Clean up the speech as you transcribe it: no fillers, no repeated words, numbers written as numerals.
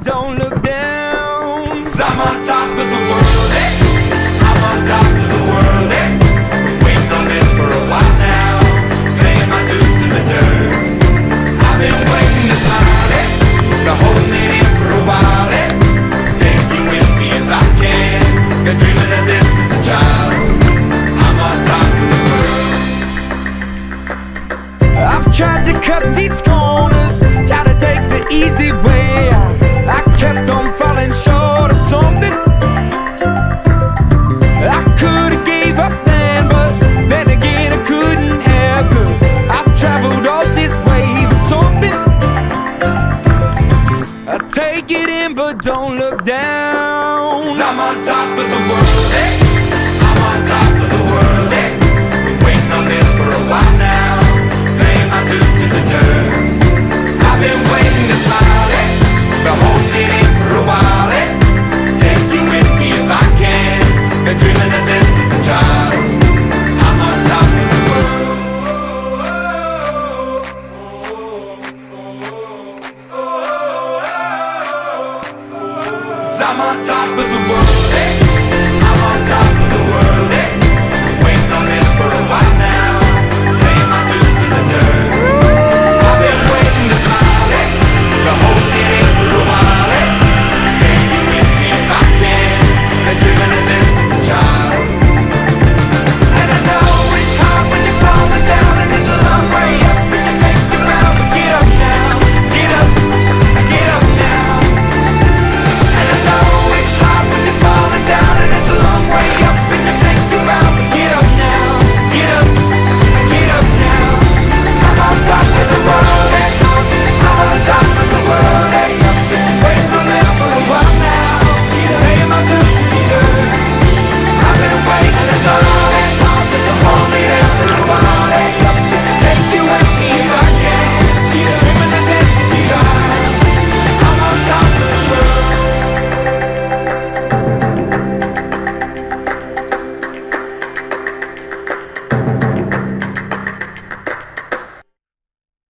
don't look down. 'Cause I'm on top of the world, eh? I'm on top of the world, eh? Been waiting on this for a while now, paying my dues to the dirt. I've been waiting to smile, eh? Been holding it in for a while, eh? Take you with me if I can. Been dreaming of this since a child. I'm on top of the world. I've tried to cut these corners, try to take the easy way. I kept on falling short of something. I could've gave up then, but then again I couldn't have. 'Cause I've traveled all this way for something. I take it in but don't look down. 'Cause I'm on top of the world, eh? I'm on top of the world, eh? Been waiting on this for a while now, paying my dues to the dirt. I've been waiting to smile, eh? Been holding it in for a while, eh? Take you with me if I can. Been dreaming of this since a child. I'm on top of the world. 'Cause I'm on top of the world, eh? I'm on top of the world, eh?